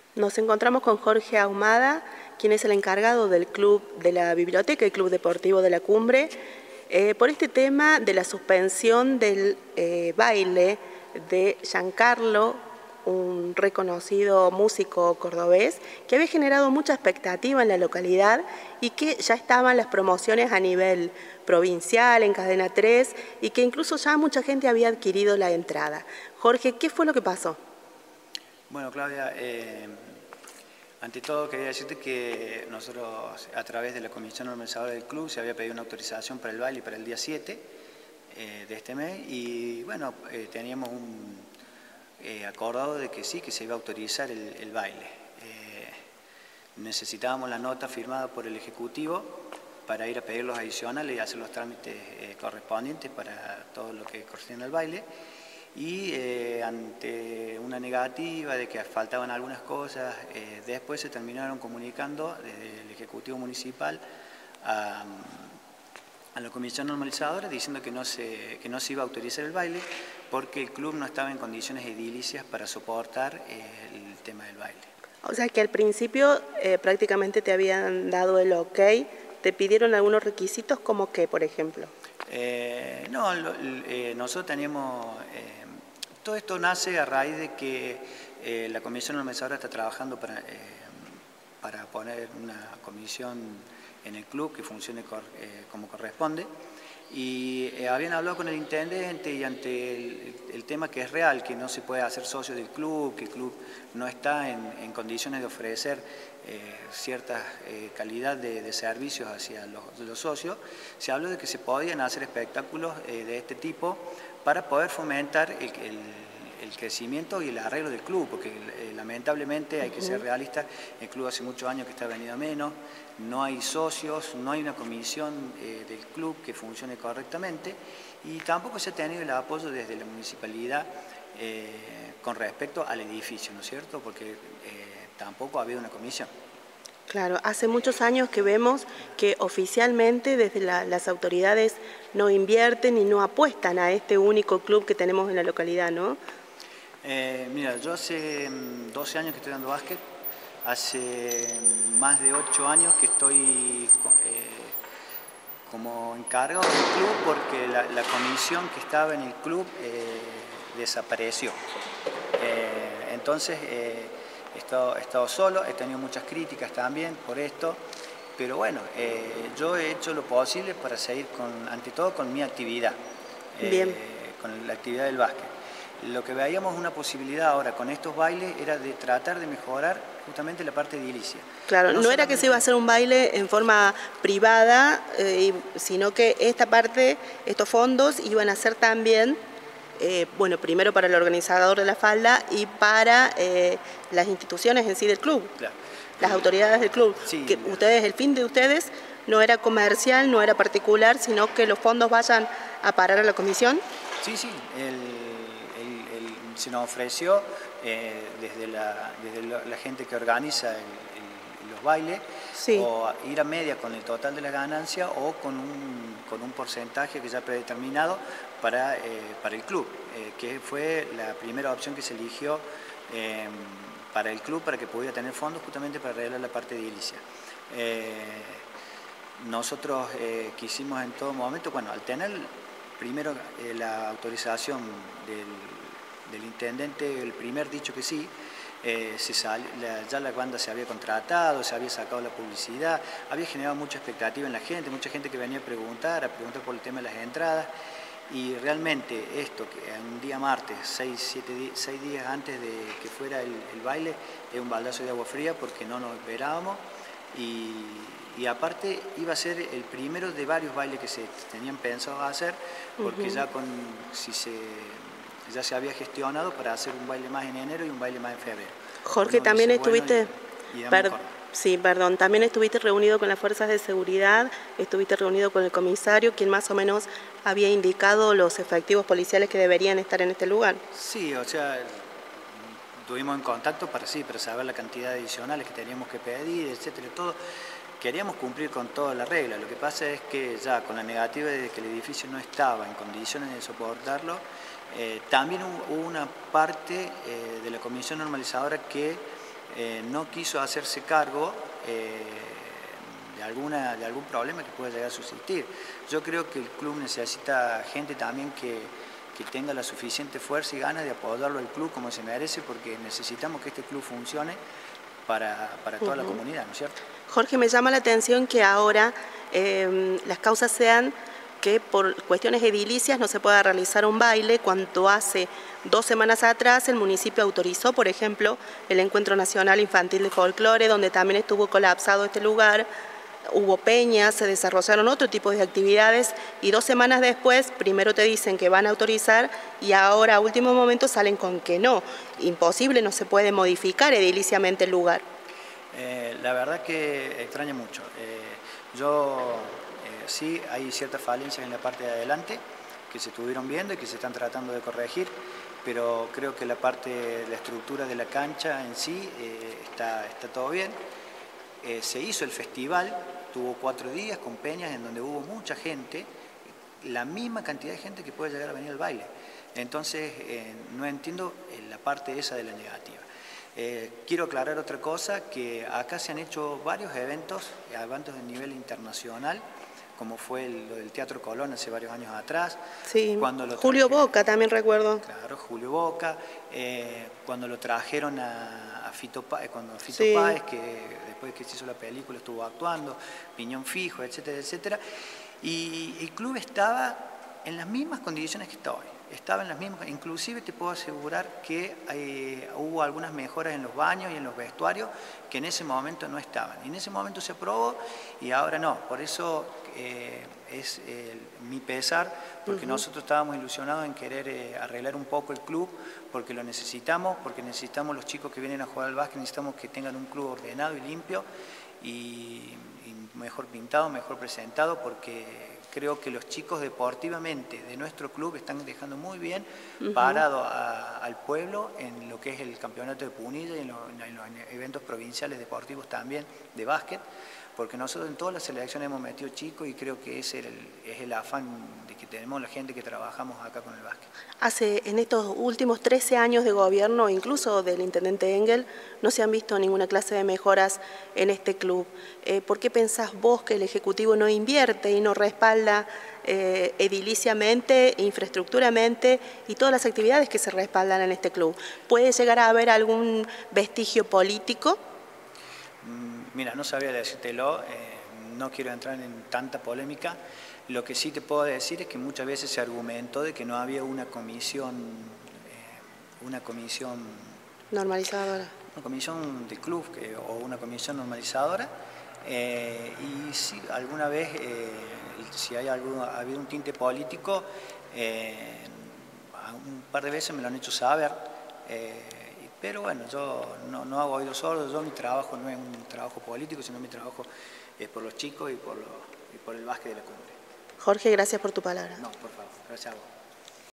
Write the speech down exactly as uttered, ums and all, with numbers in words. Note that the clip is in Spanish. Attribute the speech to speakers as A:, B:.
A: Nos encontramos con Jorge Ahumada, quien es el encargado del club de la biblioteca y Club Deportivo de la Cumbre, eh, por este tema de la suspensión del eh, baile de Giancarlo, un reconocido músico cordobés que había generado mucha expectativa en la localidad y que ya estaban las promociones a nivel provincial, en Cadena tres, y que incluso ya mucha gente había adquirido la entrada. Jorge, ¿qué fue lo que pasó?
B: Bueno, Claudia, eh, ante todo quería decirte que nosotros a través de la Comisión Organizadora del Club se había pedido una autorización para el baile para el día siete eh, de este mes y bueno, eh, teníamos un eh, acordado de que sí, que se iba a autorizar el, el baile. Eh, necesitábamos la nota firmada por el Ejecutivo para ir a pedir los adicionales y hacer los trámites eh, correspondientes para todo lo que corresponde al baile. Y eh, ante una negativa de que faltaban algunas cosas, eh, después se terminaron comunicando desde el Ejecutivo Municipal a, a la Comisión Normalizadora diciendo que no, se, que no se iba a autorizar el baile porque el club no estaba en condiciones edilicias para soportar eh, el tema del baile.
A: O sea que al principio eh, prácticamente te habían dado el ok, ¿te pidieron algunos requisitos como qué, por ejemplo?
B: Eh, no, lo, eh, nosotros teníamos... Eh, todo esto nace a raíz de que eh, la Comisión Organizadora está trabajando para, eh, para poner una comisión en el club que funcione cor, eh, como corresponde y eh, habían hablado con el intendente y ante el, el tema que es real, que no se puede hacer socio del club, que el club no está en, en condiciones de ofrecer eh, cierta eh, calidad de, de servicios hacia los, los socios, se habló de que se podían hacer espectáculos eh, de este tipo para poder fomentar el, el, el crecimiento y el arreglo del club, porque eh, lamentablemente hay que ser realistas, el club hace muchos años que está venido a menos, no hay socios, no hay una comisión eh, del club que funcione correctamente y tampoco se ha tenido el apoyo desde la municipalidad eh, con respecto al edificio, ¿no es cierto? Porque eh, tampoco ha habido una comisión.
A: Claro, hace muchos años que vemos que oficialmente desde la, las autoridades no invierten y no apuestan a este único club que tenemos en la localidad, ¿no?
B: Eh, mira, yo hace doce años que estoy dando básquet, hace más de ocho años que estoy eh, como encargado del club porque la, la comisión que estaba en el club eh, desapareció. Eh, entonces, eh, He estado, he estado solo, he tenido muchas críticas también por esto, pero bueno, eh, yo he hecho lo posible para seguir, con, ante todo, con mi actividad,
A: Bien.
B: Eh, con la actividad del básquet. Lo que veíamos una posibilidad ahora con estos bailes era de tratar de mejorar justamente la parte edilicia.
A: Claro, no, no era que se iba a hacer un baile en forma privada, eh, sino que esta parte, estos fondos iban a ser también... Eh, bueno, primero para el organizador de la falda y para eh, las instituciones en sí del club,
B: claro.
A: Las autoridades del club.
B: Sí,
A: que ustedes, el fin de ustedes no era comercial, no era particular, sino que los fondos vayan a parar a la comisión.
B: Sí, sí, el, el, el, se nos ofreció eh, desde, la, desde la, la gente que organiza el, el, los bailes, sí. O ir a media con el total de la ganancia o con un, con un porcentaje que ya predeterminado para, eh, para el club, eh, que fue la primera opción que se eligió eh, para el club para que pudiera tener fondos justamente para arreglar la parte edilicia. Eh, nosotros eh, quisimos en todo momento, bueno, al tener primero eh, la autorización del, del intendente, el primer dicho que sí, Eh, se sal, la, ya la banda se había contratado, se había sacado la publicidad, había generado mucha expectativa en la gente, mucha gente que venía a preguntar, a preguntar por el tema de las entradas y realmente esto, que un día martes, seis, siete, seis días antes de que fuera el, el baile, es un baldazo de agua fría porque no nos esperábamos y, y aparte iba a ser el primero de varios bailes que se tenían pensado hacer porque uh-huh. ya con, si se... ya se había gestionado para hacer un baile más en enero y un baile más en febrero.
A: Jorge, también estuviste, bueno y, y per, sí, perdón, también estuviste reunido con las fuerzas de seguridad, estuviste reunido con el comisario, quien más o menos había indicado los efectivos policiales que deberían estar en este lugar.
B: Sí, o sea, estuvimos en contacto para sí, para saber la cantidad adicionales que teníamos que pedir, etcétera, todo. Queríamos cumplir con toda la regla, lo que pasa es que ya con la negativa de que el edificio no estaba en condiciones de soportarlo, eh, también hubo una parte eh, de la comisión normalizadora que eh, no quiso hacerse cargo eh, de, alguna, de algún problema que pueda llegar a subsistir. Yo creo que el club necesita gente también que, que tenga la suficiente fuerza y ganas de apoyarlo al club como se merece, porque necesitamos que este club funcione para, para toda uh-huh. la comunidad, ¿no es cierto?
A: Jorge, me llama la atención que ahora eh, las causas sean que por cuestiones edilicias no se pueda realizar un baile, cuando hace dos semanas atrás el municipio autorizó, por ejemplo, el Encuentro Nacional Infantil de Folclore, donde también estuvo colapsado este lugar, hubo peñas, se desarrollaron otro tipo de actividades y dos semanas después primero te dicen que van a autorizar y ahora a último momento salen con que no. Imposible, no se puede modificar ediliciamente el lugar.
B: Eh, la verdad que extraña mucho. Eh, yo... Sí, hay ciertas falencias en la parte de adelante que se estuvieron viendo y que se están tratando de corregir, pero creo que la parte de la estructura de la cancha en sí eh, está, está todo bien. Eh, se hizo el festival, tuvo cuatro días con peñas en donde hubo mucha gente, la misma cantidad de gente que puede llegar a venir al baile. Entonces, eh, no entiendo la parte esa de la negativa. Eh, quiero aclarar otra cosa, que acá se han hecho varios eventos, eventos de nivel internacional, como fue el, lo del Teatro Colón hace varios años atrás.
A: Sí,
B: cuando lo
A: Julio
B: trajeron,
A: Boca también recuerdo.
B: Claro, Julio Boca, eh, cuando lo trajeron a, a Fito Páez, cuando Fito
A: sí.
B: Páez, que después que se hizo la película estuvo actuando, Piñón Fijo, etcétera, etcétera. Y el club estaba en las mismas condiciones que está hoy. Estaba en las mismas, inclusive te puedo asegurar que eh, hubo algunas mejoras en los baños y en los vestuarios que en ese momento no estaban. Y en ese momento se aprobó y ahora no. Por eso eh, es eh, mi pesar, porque uh-huh. nosotros estábamos ilusionados en querer eh, arreglar un poco el club, porque lo necesitamos, porque necesitamos los chicos que vienen a jugar al básquet, necesitamos que tengan un club ordenado y limpio y, y mejor pintado, mejor presentado, porque creo que los chicos deportivamente de nuestro club están dejando muy bien uh-huh. parado a, al pueblo en lo que es el campeonato de Punilla y en, lo, en los eventos provinciales deportivos también de básquet, porque nosotros en todas las selecciones hemos metido chicos y creo que ese es el, es el afán de que tenemos la gente que trabajamos acá con el básquet.
A: Hace, en estos últimos trece años de gobierno, incluso del intendente Engel, no se han visto ninguna clase de mejoras en este club. Eh, ¿Por qué pensás vos que el Ejecutivo no invierte y no respalda eh, ediliciamente, infraestructuramente y todas las actividades que se respaldan en este club? ¿Puede llegar a haber algún vestigio político?
B: Mira, no sabía decírtelo, eh, no quiero entrar en tanta polémica. Lo que sí te puedo decir es que muchas veces se argumentó de que no había una comisión, eh, una comisión
A: normalizadora,
B: una comisión de club que, o una comisión normalizadora, eh, y si alguna vez, eh, si hay algún, ha habido un tinte político, eh, un par de veces me lo han hecho saber. Eh, Pero bueno, yo no, no hago oídos sordos, yo mi trabajo no es un trabajo político, sino mi trabajo es por los chicos y por, lo, y por el básquet de la cumbre.
A: Jorge, gracias por tu palabra.
B: No, por favor, gracias a vos.